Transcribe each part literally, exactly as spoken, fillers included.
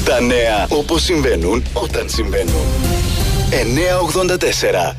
Τα νέα όπως συμβαίνουν όταν συμβαίνουν. εννιακόσια ογδόντα τέσσερα.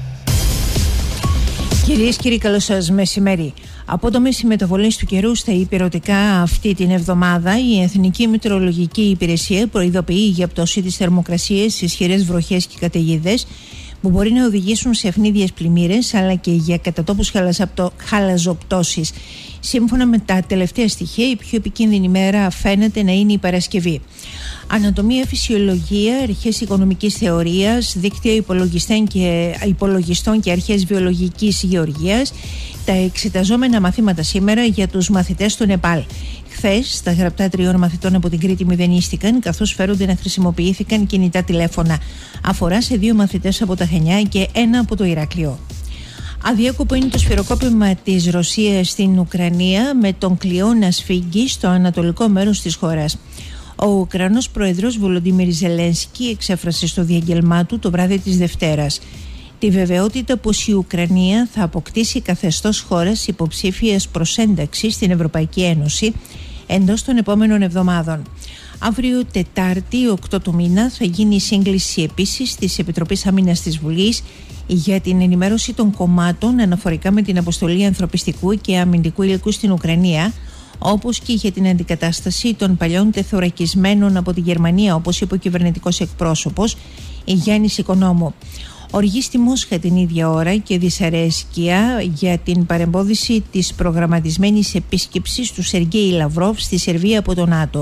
Κυρίες και κύριοι, καλό σας μεσημέρι. Απότομες οι μεταβολές του καιρού στα υπηρετικά αυτή την εβδομάδα, η Εθνική Μετεωρολογική Υπηρεσία προειδοποιεί για πτώση της θερμοκρασίας, ισχυρές βροχές και καταιγίδες που μπορεί να οδηγήσουν σε ευνίδιες πλημμύρες αλλά και για κατά τόπους χαλαζοπτώσεις. Σύμφωνα με τα τελευταία στοιχεία, η πιο επικίνδυνη μέρα φαίνεται να είναι η Παρασκευή. Ανατομία, φυσιολογία, αρχές οικονομικής θεωρίας, δίκτυα υπολογιστών και, υπολογιστών και αρχές βιολογικής γεωργίας, τα εξεταζόμενα μαθήματα σήμερα για τους μαθητές του Νεπάλ. Χθες, τα γραπτά τριών μαθητών από την Κρήτη μηδενίστηκαν, καθώς φέρονται να χρησιμοποιήθηκαν κινητά τηλέφωνα. Αφορά σε δύο μαθητές από τα Χανιά και ένα από το Ηράκλειο. Αδιάκοπο είναι το σφυροκόπημα της Ρωσίας στην Ουκρανία, με τον κλειό να σφίγγει στο ανατολικό μέρος της χώρας. Ο Ουκρανός πρόεδρος Βολοντίμιρ Ζελένσκι εξέφρασε στο διαγγελμά του το βράδυ της Δευτέρας τη βεβαιότητα πως η Ουκρανία θα αποκτήσει καθεστώς χώρας υποψήφιας προς ένταξη στην Ευρωπαϊκή Ένωση εντός των επόμενων εβδομάδων. Αύριο Τετάρτη, οκτώ του μήνα, θα γίνει η σύγκληση επίσης της Επιτροπής Άμυνας της Βουλής για την ενημέρωση των κομμάτων αναφορικά με την αποστολή ανθρωπιστικού και αμυντικού υλικού στην Ουκρανία, όπως και για την αντικατάσταση των παλιών τεθωρακισμένων από τη Γερμανία, όπως είπε ο κυβερνητικός εκπρόσωπος Γιάννης Οικονόμου. Οργή στη Μόσχα την ίδια ώρα και δυσαρέσκεια για την παρεμπόδιση της προγραμματισμένης επίσκεψης του Σεργέη Λαυρόβ στη Σερβία από το ΝΑΤΟ,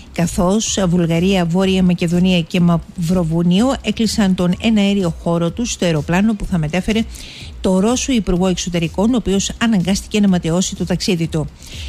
καθώς Βουλγαρία, Βόρεια Μακεδονία και Μαυροβούνιο έκλεισαν τον εναέριο χώρο του στο αεροπλάνο που θα μετέφερε το Ρώσο Υπουργό Εξωτερικών, ο οποίος αναγκάστηκε να ματαιώσει το ταξίδι του.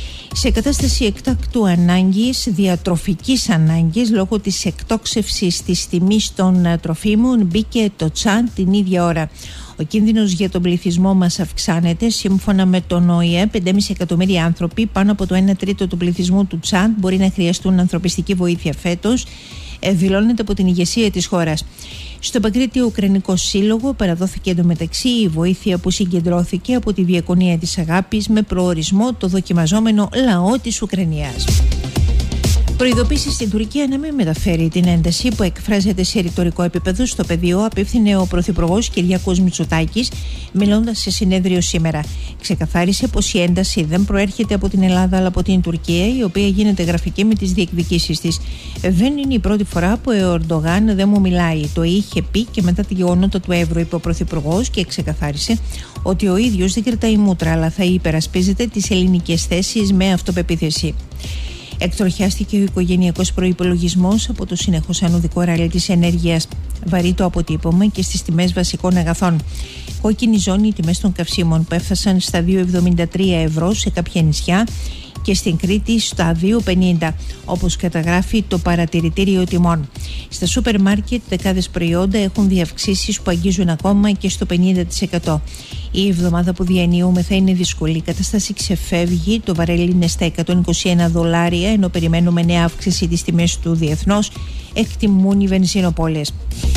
Σε κατάσταση εκτάκτου ανάγκης, διατροφικής ανάγκης, λόγω της εκτόξευσης της τιμής των τροφίμων, μπήκε το Τσάντ την ίδια ώρα. Ο κίνδυνος για τον πληθυσμό μας αυξάνεται. Σύμφωνα με τον Ο Ε Ε, πέντε κόμμα πέντε εκατομμύρια άνθρωποι, πάνω από το ένα τρίτο του πληθυσμού του Τσάντ, μπορεί να χρειαστούν ανθρωπιστική βοήθεια φέτος, δηλώνεται από την ηγεσία της χώρας. Στο Παγκρίτιο Ουκρανικό Σύλλογο παραδόθηκε εντωμεταξύ η βοήθεια που συγκεντρώθηκε από τη Διακονία της Αγάπης με προορισμό το δοκιμαζόμενο λαό της Ουκρανίας. Προειδοποίηση στην Τουρκία να μην μεταφέρει την ένταση που εκφράζεται σε ρητορικό επίπεδο στο πεδίο, απίφθινε ο Πρωθυπουργός Κυριάκος Μητσοτάκης, μιλώντας σε συνέδριο σήμερα. Ξεκαθάρισε πως η ένταση δεν προέρχεται από την Ελλάδα αλλά από την Τουρκία, η οποία γίνεται γραφική με τις διεκδικήσεις της. Δεν είναι η πρώτη φορά που ο Ερντογάν δεν μου μιλάει. Το είχε πει και μετά τη γεγονότα του Εύρου, είπε ο Πρωθυπουργός, και ξεκαθάρισε ότι ο ίδιος δεν κρατάει μούτρα, αλλά θα υπερασπίζεται τις ελληνικές θέσεις με αυτοπεποίθηση. Εκτροχιάστηκε ο οικογενειακός προϋπολογισμός από το συνεχώς ανωδικό ράλι της ενέργειας. Βαρύ το αποτύπωμα και στις τιμές βασικών αγαθών. Κόκκινη ζώνη οι τιμές των καυσίμων που έφτασαν στα δύο κόμμα εβδομήντα τρία ευρώ σε κάποια νησιά και στην Κρήτη στα δύο κόμμα πενήντα, όπως καταγράφει το παρατηρητήριο τιμών. Στα σούπερ μάρκετ δεκάδες προϊόντα έχουν διαυξήσεις που αγγίζουν ακόμα και στο πενήντα τοις εκατό. Η εβδομάδα που διανύουμε θα είναι δύσκολη. Η κατάσταση ξεφεύγει. Το βαρέλι είναι στα εκατόν είκοσι ένα δολάρια, ενώ περιμένουμε νέα αύξηση της τιμής του διεθνώς, εκτιμούν οι βενζινοπόλες.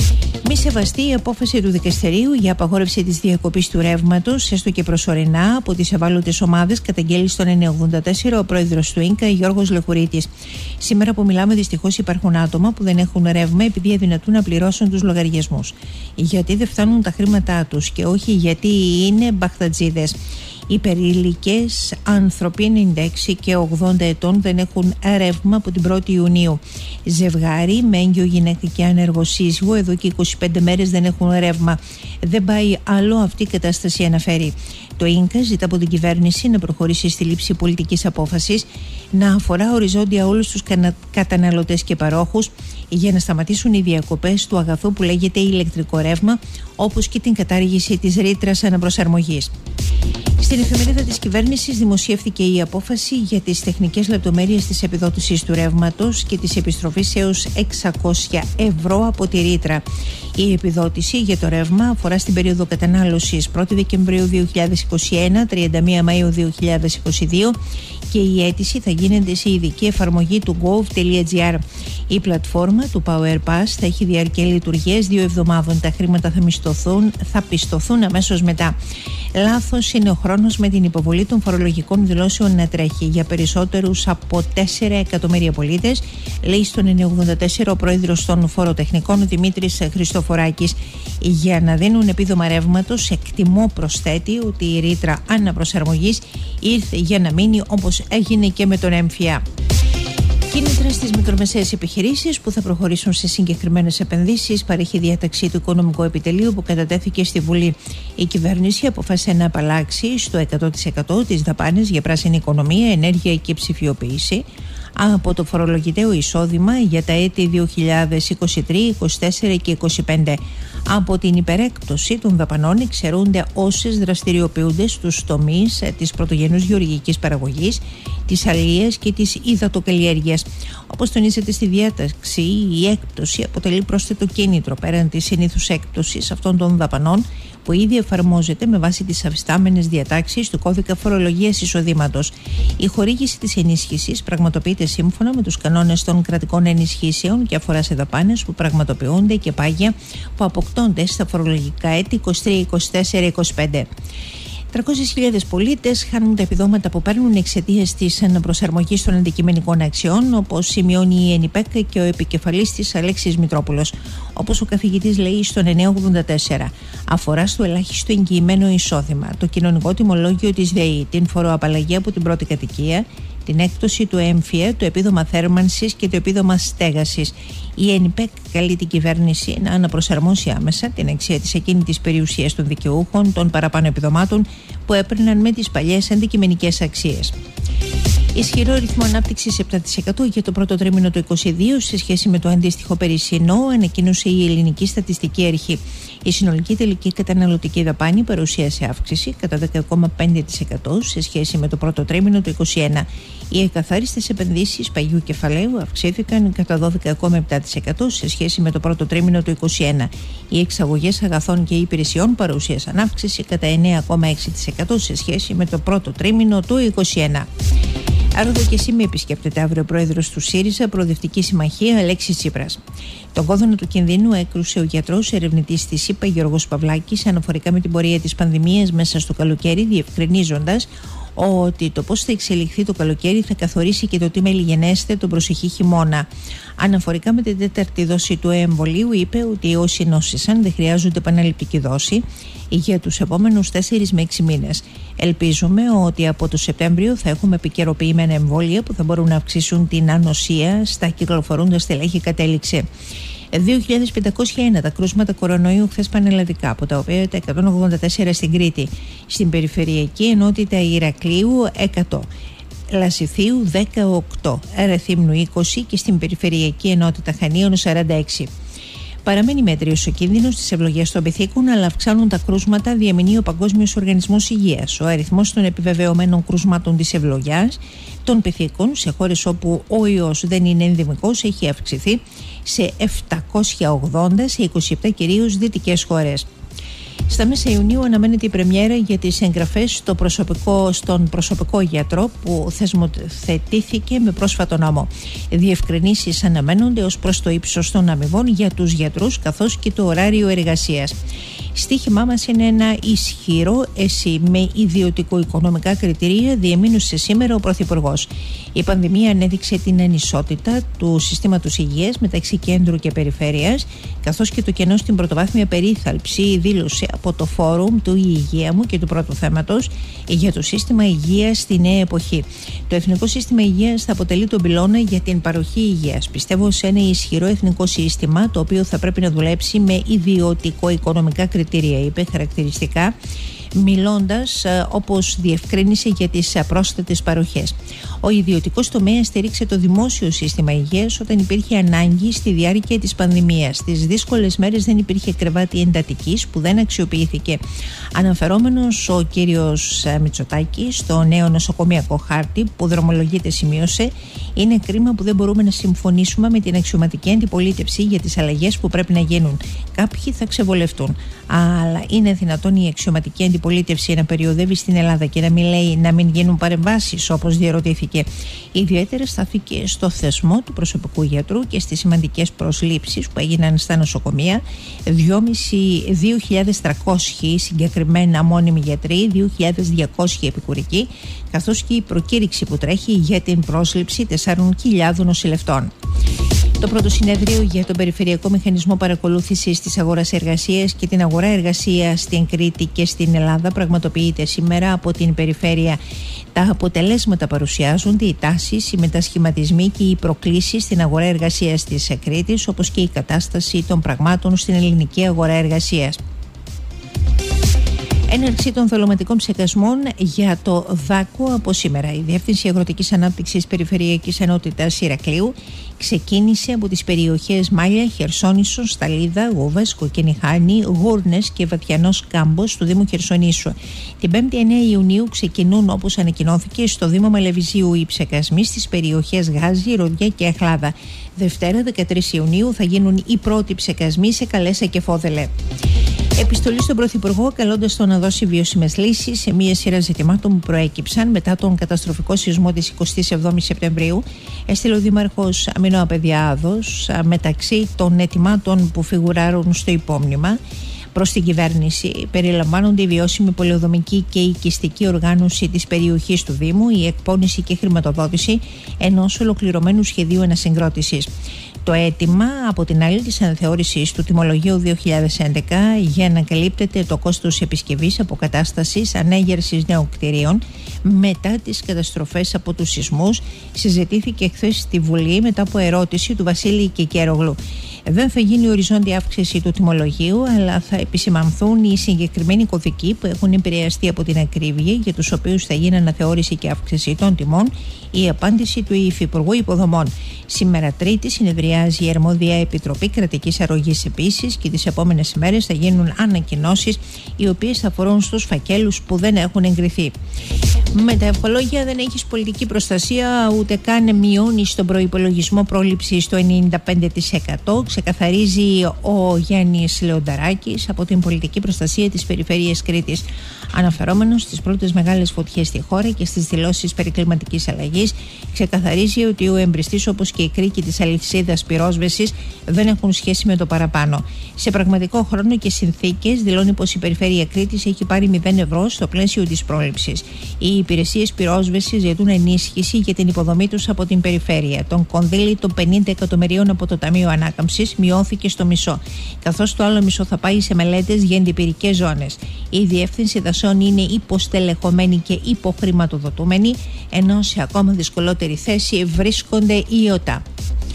Μη σεβαστεί η απόφαση του δικαστηρίου για απαγόρευση της διακοπής του ρεύματος, έστω και προσωρινά, από τις ευάλωτες ομάδες, καταγγέλει στον εννιακόσια ογδόντα τέσσερα ο πρόεδρος του Ίνκα, Γιώργος Λεχουρίτης. Σήμερα που μιλάμε, δυστυχώς υπάρχουν άτομα που δεν έχουν ρεύμα επειδή αδυνατούν να πληρώσουν τους λογαριασμούς. Γιατί δεν φτάνουν τα χρήματά τους και όχι γιατί είναι μπαχτατζίδες. Οι περίλικες άνθρωποι ενενήντα έξι και ογδόντα ετών δεν έχουν ρεύμα από την πρώτη Ιουνίου. Ζευγάρι με έγκυο γυναίκα και άνεργο σύζυγο εδώ και είκοσι πέντε μέρες δεν έχουν ρεύμα. Δεν πάει άλλο αυτή η κατάσταση, αναφέρει. Το Ίνκα ζητά από την κυβέρνηση να προχωρήσει στη λήψη πολιτικής απόφασης να αφορά οριζόντια όλους τους καταναλωτές και παρόχους για να σταματήσουν οι διακοπές του αγαθού που λέγεται ηλεκτρικό ρεύμα, όπως και την κατάργηση της ρήτρας αναπροσαρμογής. Στην εφημερίδα της κυβέρνησης δημοσιεύθηκε η απόφαση για τις τεχνικές λεπτομέρειες της επιδότησης του ρεύματος και της επιστροφής έως εξακόσια ευρώ από τη ρήτρα. Η επιδότηση για το ρεύμα αφορά στην περίοδο κατανάλωσης πρώτη Δεκεμβρίου δύο χιλιάδες είκοσι ένα - τριάντα μία Μαΐου δύο χιλιάδες είκοσι δύο και η αίτηση θα γίνεται σε ειδική εφαρμογή του gov τελεία gr. Η πλατφόρμα του PowerPass θα έχει διαρκεία λειτουργίας δύο εβδομάδων. Τα χρήματα θα, μισθωθούν, θα πιστωθούν αμέσως μετά. Λάθος είναι ο χρόνος με την υποβολή των φορολογικών δηλώσεων να τρέχει για περισσότερους από τέσσερα εκατομμύρια πολίτες, λέει στον εννιακόσια ογδόντα τέσσερα ο πρόεδρος των φοροτεχνικών, ο Δημήτρης Χριστοφοράκης. Για να δίνουν επίδομα ρεύματος, εκτιμώ, προσθέτει, ότι η ρήτρα αναπροσαρμογής ήρθε για να μείνει, όπως έγινε και με τον έμφυα. Κίνητρα στις μικρομεσαίες επιχειρήσεις που θα προχωρήσουν σε συγκεκριμένες επενδύσεις παρέχει διάταξη του Οικονομικού Επιτελείου που κατατέθηκε στη Βουλή. Η κυβέρνηση αποφάσισε να απαλλάξει στο εκατό τοις εκατό τις δαπάνες για πράσινη οικονομία, ενέργεια και ψηφιοποίηση από το φορολογητέο εισόδημα για τα έτη δύο χιλιάδες είκοσι τρία, είκοσι τέσσερα και είκοσι πέντε. Από την υπερέκτωση των δαπανών εξαιρούνται όσες δραστηριοποιούνται στους τομείς της πρωτογενούς γεωργικής παραγωγής, της αλίας και της υδατοκαλλιέργειας. Όπως τονίζεται στη διάταξη, η έκπτωση αποτελεί πρόσθετο κίνητρο πέραν της συνήθους έκπτωσης αυτών των δαπανών που ήδη εφαρμόζεται με βάση τις αφιστάμενες διατάξεις του κώδικα φορολογίας εισοδήματος. Η χορήγηση της ενίσχυσης πραγματοποιείται σύμφωνα με τους κανόνες των κρατικών ενισχύσεων και αφορά σε δαπάνες που πραγματοποιούνται και πάγια που αποκτώνται στα φορολογικά έτη είκοσι τρία, είκοσι τέσσερα, είκοσι πέντε. τριακόσιες χιλιάδες πολίτες χάνουν τα επιδόματα που παίρνουν εξαιτίας της αναπροσαρμογής των αντικειμενικών αξιών, όπως σημειώνει η ΕΝΙΠΕΚ και ο επικεφαλής της Αλέξης Μητρόπουλος. Όπως ο καθηγητής λέει στον εννιακόσια ογδόντα τέσσερα, αφορά στο ελάχιστο εγγυημένο εισόδημα, το κοινωνικό τιμολόγιο της ΔΕΗ, την φοροαπαλλαγή από την πρώτη κατοικία, την έκπτωση του έμφυα, το επίδομα θέρμανσης και το επίδομα στέγασης. Η ΕΝΙΠΕΚ καλεί την κυβέρνηση να αναπροσαρμόσει άμεσα την αξία της ακίνητης περιουσίας των δικαιούχων των παραπάνω επιδομάτων που έπαιρναν με τις παλιές αντικειμενικές αξίες. Ισχυρό ρυθμό ανάπτυξης επτά τοις εκατό για το πρώτο τρίμηνο του είκοσι δύο σε σχέση με το αντίστοιχο περσινό, ανακοίνωσε η Ελληνική Στατιστική Αρχή. Η συνολική τελική καταναλωτική δαπάνη παρουσίασε αύξηση κατά δέκα κόμμα πέντε τοις εκατό σε σχέση με το πρώτο τρίμηνο του είκοσι ένα. Οι εκαθάριστες επενδύσεις παγιού κεφαλαίου αυξήθηκαν κατά δώδεκα κόμμα επτά τοις εκατό σε σχέση με το πρώτο τρίμηνο του είκοσι ένα. Οι εξαγωγές αγαθών και υπηρεσιών παρουσίασαν αύξηση κατά εννέα κόμμα έξι τοις εκατό σε σχέση με το πρώτο τρίμηνο του είκοσι ένα. Άροδο και Σήμη επισκέπτεται αύριο ο πρόεδρος του ΣΥΡΙΖΑ, Προοδευτική Συμμαχία, Αλέξης Τσίπρας. Τον κόδωνα του κινδύνου έκρουσε ο γιατρός ερευνητής της ΣΥΠΑ, Γιώργος Παυλάκης, αναφορικά με την πορεία της πανδημίας μέσα στο καλοκαίρι, διευκρινίζοντας ότι το πώς θα εξελιχθεί το καλοκαίρι θα καθορίσει και το τι μελιγενέστε τον προσεχή χειμώνα. Αναφορικά με την τέταρτη δόση του εμβολίου, είπε ότι όσοι νόσησαν δεν χρειάζονται επαναληπτική δόση για τους επόμενους τέσσερις με έξι μήνες. Ελπίζουμε ότι από το Σεπτέμβριο θα έχουμε επικαιροποιημένα εμβόλια που θα μπορούν να αυξήσουν την ανοσία στα κυκλοφορούντα στελέχη, κατέληξε. δύο χιλιάδες πεντακόσια ένα τα κρούσματα κορονοϊού χθες πανελλαδικά, από τα οποία τα εκατόν ογδόντα τέσσερα στην Κρήτη. Στην περιφερειακή ενότητα Ηρακλείου εκατό, Λασιθίου δεκαοκτώ, Ερεθύμνου είκοσι και στην περιφερειακή ενότητα Χανίων σαράντα έξι. Παραμένει μέτριος ο κίνδυνος της ευλογίας των πυθίκων, αλλά αυξάνουν τα κρούσματα, διαμηνεί ο Παγκόσμιος Οργανισμός Υγείας. Ο αριθμός των επιβεβαιωμένων κρούσματων της ευλογιάς των πυθίκων σε χώρες όπου ο ιός δεν είναι ενδημικός έχει αυξηθεί σε επτακόσια ογδόντα σε είκοσι επτά κυρίως δυτικές χώρες. Στα μέσα Ιουνίου αναμένεται η πρεμιέρα για τις εγγραφές στο προσωπικό, στον προσωπικό γιατρό που θεσμοθετήθηκε με πρόσφατο νόμο. Διευκρινήσεις αναμένονται ως προς το ύψος των αμοιβών για τους γιατρούς καθώς και το ωράριο εργασίας. Στοίχημά μας είναι ένα ισχυρό ΕΣΥ με ιδιωτικο-οικονομικά κριτήρια, διεμήνωσε σήμερα ο Πρωθυπουργός. Η πανδημία ανέδειξε την ανισότητα του συστήματος υγείας μεταξύ κέντρου και περιφέρειας, καθώς και το κενό στην πρωτοβάθμια περίθαλψη, δήλωσε από το Φόρουμ του «Η Υγεία μου» και του πρώτου θέματος για το σύστημα υγείας στη νέα εποχή. Το Εθνικό Σύστημα Υγείας θα αποτελεί τον πυλώνα για την παροχή υγείας. Πιστεύω σε ένα ισχυρό εθνικό σύστημα, το οποίο θα πρέπει να δουλέψει με ιδιωτικο-οικονομικά κριτήρια, είπε χαρακτηριστικά, μιλώντας όπως διευκρίνησε για τις πρόσθετες παροχές. Ο ιδιωτικός τομέας στήριξε το δημόσιο σύστημα υγείας όταν υπήρχε ανάγκη στη διάρκεια της πανδημίας. Στις δύσκολες μέρες δεν υπήρχε κρεβάτι εντατικής που δεν αξιοποιήθηκε. Αναφερόμενος ο κύριος Μητσοτάκης στο νέο νοσοκομιακό χάρτη που δρομολογείται, σημείωσε, είναι κρίμα που δεν μπορούμε να συμφωνήσουμε με την αξιωματική αντιπολίτευση για τις αλλαγές που πρέπει να γίνουν. Κάποιοι θα ξεβολευτούν, αλλά είναι δυνατόν η αξιωματική αντιπολίτευση αντιπολίτευση να περιοδεύει στην Ελλάδα και να μην λέει να μην γίνουν παρεμβάσεις, όπως διερωτήθηκε. Ιδιαίτερα στάθηκε στο θεσμό του προσωπικού γιατρού και στις σημαντικές προσλήψεις που έγιναν στα νοσοκομεία. δύο χιλιάδες τριακόσιοι συγκεκριμένα μόνιμοι γιατροί, δύο χιλιάδες διακόσιοι επικουρικοί, καθώς και η προκήρυξη που τρέχει για την πρόσληψη τεσσάρων χιλιάδων νοσηλευτών. Το πρώτο συνέδριο για τον Περιφερειακό Μηχανισμό Παρακολούθησης της Αγοράς Εργασίας και την Αγορά Εργασίας στην Κρήτη και στην Ελλάδα πραγματοποιείται σήμερα από την Περιφέρεια. Τα αποτελέσματα παρουσιάζονται, οι τάσεις, οι μετασχηματισμοί και οι προκλήσεις στην αγορά εργασίας της Κρήτης, όπως και η κατάσταση των πραγμάτων στην ελληνική αγορά εργασίας. Έναρξη των θελωματικών ψεκασμών για το ΔΑΚΟ από σήμερα. Η Διεύθυνση Αγροτικής Ανάπτυξης Περιφερειακής Ενότητας Ηρακλείου ξεκίνησε από τις περιοχές Μάλια, Χερσόνησο, Σταλίδα, Γούβας, Κοκκινιχάνη, Γούρνες και Βαθιανός Κάμπος του Δήμου Χερσονήσου. Την πέμπτη εννέα Ιουνίου ξεκινούν, όπως ανακοινώθηκε, στο Δήμο Μαλεβιζίου οι ψεκασμοί στις περιοχές Γάζη, Ροδιά και Αχλάδα. Δευτέρα δεκατρείς Ιουνίου θα γίνουν οι πρώτοι ψεκασμοί σε Καλέσα και Φόδελε. Επιστολή στον Πρωθυπουργό, καλώντας τον να δώσει βιώσιμες λύσεις σε μία σειρά ζητημάτων που προέκυψαν μετά τον καταστροφικό σεισμό της εικοστής εβδόμης Σεπτεμβρίου, έστειλε ο Δήμαρχος Αμινό Απεδιάδος μεταξύ των αιτημάτων που φιγουράρουν στο υπόμνημα προς την κυβέρνηση. Περιλαμβάνονται η βιώσιμη πολεοδομική και οικιστική οργάνωση της περιοχής του Δήμου, η εκπόνηση και χρηματοδότηση ενός ολοκληρωμένου σχεδίου ανασυγκρότησης. Το αίτημα από την άλλη της αναθεώρησης του τιμολογίου δύο χιλιάδες έντεκα για να καλύπτεται το κόστος επισκευής, αποκατάστασης, ανέγερσης νέων κτηρίων μετά τις καταστροφές από τους σεισμούς συζητήθηκε χθες στη Βουλή μετά από ερώτηση του Βασίλη Κεκέρογλου. Δεν θα γίνει οριζόντια αύξηση του τιμολογίου, αλλά θα επισημανθούν οι συγκεκριμένοι κωδικοί που έχουν επηρεαστεί από την ακρίβεια, για τους οποίους θα γίνει αναθεώρηση και αύξηση των τιμών. Η απάντηση του Υφυπουργού Υποδομών. Σήμερα Τρίτη συνεδριάζει η Αρμόδια Επιτροπή Κρατικής Αρρωγής επίσης και τις επόμενες ημέρες θα γίνουν ανακοινώσεις οι οποίες θα αφορούν στους φακέλους που δεν έχουν εγκριθεί. Με τα ευχολόγια δεν έχεις πολιτική προστασία, ούτε καν μειώνεις τον προϋπολογισμό πρόληψης στο ενενήντα πέντε τοις εκατό, ξεκαθαρίζει ο Γιάννης Λεονταράκης από την πολιτική προστασία της Περιφέρειας Κρήτης. Αναφερόμενος στις πρώτες μεγάλες φωτιές στη χώρα και στις δηλώσεις περί κλιματικής αλλαγής, ξεκαθαρίζει ότι ο εμπριστής όπως και η κρίκη της αλυσίδας πυρόσβεσης δεν έχουν σχέση με το παραπάνω. Σε πραγματικό χρόνο και συνθήκες δηλώνει πως η Περιφέρεια Κρήτης έχει πάρει μηδέν ευρώ στο πλαίσιο της πρόληψης. Οι υπηρεσίες πυρόσβεσης ζητούν ενίσχυση για την υποδομή τους από την Περιφέρεια. Τον κονδύλι των πενήντα εκατομμυρίων από το Ταμείο Ανάκαμψης μειώθηκε στο μισό, καθώς το άλλο μισό θα πάει σε μελέτες για αντιπυρικές ζώνες. Η Διεύθυνση Δασών είναι υποστελεχωμένη και υποχρηματοδοτούμενη, ενώ σε ακόμα δυσκολότερη θέση βρίσκονται οι ΙΟΤΑ.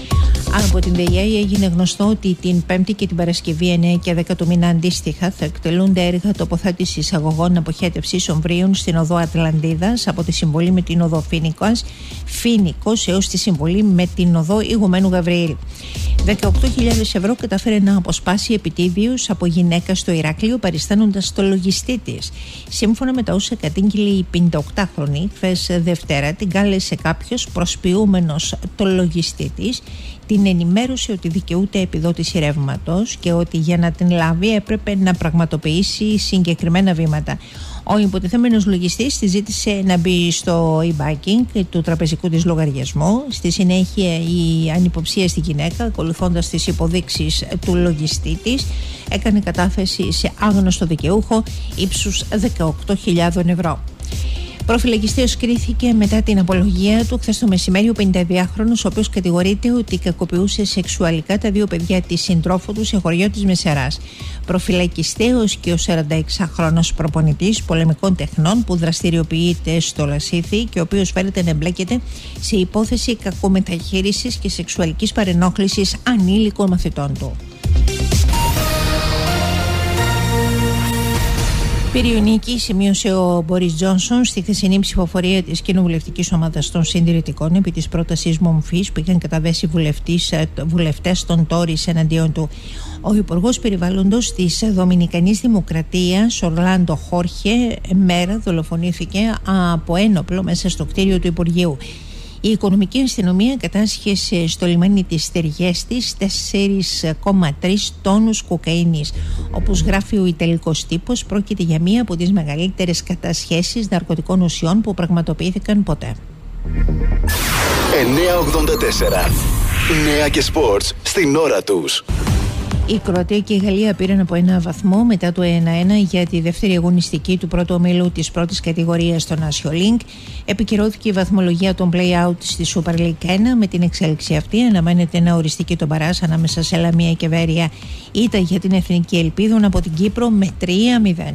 Από την ΔΕΙΑΗ έγινε γνωστό ότι την Πέμπτη και την Παρασκευή εννέα και δέκα του μήνα αντίστοιχα θα εκτελούνται έργα τοποθέτησης αγωγών αποχέτευσης ομβρίων στην οδό Ατλαντίδας από τη συμβολή με την οδό Φίνικος, Φίνικος έως τη συμβολή με την οδό Ηγουμένου Γαβριήλ. δεκαοκτώ χιλιάδες ευρώ κατάφερε να αποσπάσει επιτίδιους από γυναίκα στο Ηράκλειο παριστάνοντας το λογιστή της. Σύμφωνα με τα όσα κατήγγειλε η πενηνταοκτάχρονη, χθες Δευτέρα την κάλεσε κάποιος προσποιούμενος το λογιστή της, την ενημέρωσε ότι δικαιούται επιδότηση ρεύματος και ότι για να την λάβει έπρεπε να πραγματοποιήσει συγκεκριμένα βήματα. Ο υποτιθέμενος λογιστής τη ζήτησε να μπει στο e-banking του τραπεζικού της λογαριασμού. Στη συνέχεια η ανυποψία στη γυναίκα, ακολουθώντας τις υποδείξεις του λογιστή της, έκανε κατάθεση σε άγνωστο δικαιούχο ύψους δεκαοκτώ χιλιάδες ευρώ. Προφυλακιστέως κρίθηκε μετά την απολογία του χθες το μεσημέρι ο πενηνταδυάχρονος, ο οποίος κατηγορείται ότι κακοποιούσε σεξουαλικά τα δύο παιδιά της συντρόφου του σε χωριό της Μεσεράς. Προφυλακιστέως και ο σαρανταεξάχρονος προπονητής πολεμικών τεχνών που δραστηριοποιείται στο Λασίθι και ο οποίος φαίνεται να εμπλέκεται σε υπόθεση κακομεταχείρισης και σεξουαλικής παρενόχλησης ανήλικων μαθητών του. Πυριονίκη σημείωσε ο Μπόρις Τζόνσον στη χθεσινή ψηφοφορία της κοινοβουλευτικής ομάδας των συντηρητικών επί της πρότασης μομφής που είχαν καταβέσει βουλευτές των Τόρις εναντίον του. Ο Υπουργός Περιβάλλοντος της Δομινικανής Δημοκρατίας, Ορλάντο Χόρχε, μέρα δολοφονήθηκε από ένοπλο μέσα στο κτίριο του Υπουργείου. Η οικονομική αστυνομία κατάσχεσε στο λιμάνι της Τεργέστης τέσσερις κόμμα τρεις τόνους κοκαίνης. Όπως γράφει ο Ιταλικός τύπος, πρόκειται για μία από τις μεγαλύτερες κατασχέσεις ναρκωτικών ουσιών που πραγματοποιήθηκαν ποτέ. εννιακόσια ογδόντα τέσσερα. Νέα και σπορτς στην ώρα τους. Η Κροατία και η Γαλλία πήραν από ένα βαθμό μετά το ένα ένα για τη δεύτερη αγωνιστική του πρώτου ομίλου της πρώτης κατηγορίας στο National League. Επικυρώθηκε η βαθμολογία των play-out στη Super League ένα. Με την εξέλιξη αυτή αναμένεται να οριστεί τον παράς ανάμεσα σε Λαμία και Βέρεια. Ήττα για την Εθνική Ελπίδων από την Κύπρο με τρία μηδέν.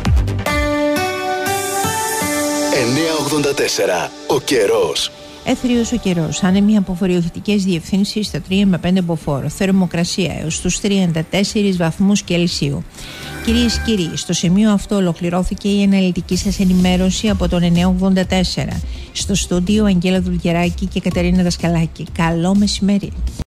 εννιακόσια ογδόντα τέσσερα. Ο καιρός. Έθριος ο καιρός, άνεμοι από βορειοδυτικές διευθύνσεις στα τρία με πέντε μποφόρ, θερμοκρασία έως τους τριάντα τέσσερις βαθμούς Κελσίου. Κυρίες και κύριοι, στο σημείο αυτό ολοκληρώθηκε η αναλυτική σας ενημέρωση από τον εννιακόσια ογδόντα τέσσερα. Στο στούντιο Αγγέλα Δουλγεράκη και Κατερίνα Δασκαλάκη. Καλό μεσημέρι.